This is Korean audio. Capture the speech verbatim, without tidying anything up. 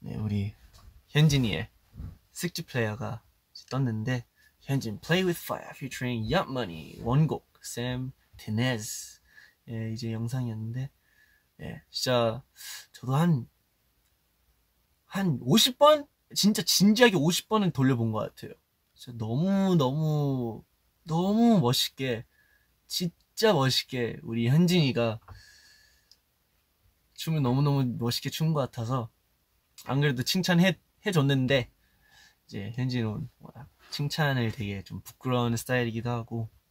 네, 우리 현진이의 스키 플레이어가 떴는데, 현진 Play with Fire featuring Yacht Money 원곡 Sam Tinez. 예, 이제 영상이었는데, 예, 진짜 저도 한 한 오십 번? 진짜 진지하게 오십 번은 돌려본 것 같아요. 진짜 너무 너무 너무 멋있게, 진짜 멋있게 우리 현진이가 춤을 너무너무 멋있게 춘 것 같아서, 안 그래도 칭찬해 해줬는데 이제 현진은 칭찬을 되게 좀 부끄러워하는 스타일이기도 하고,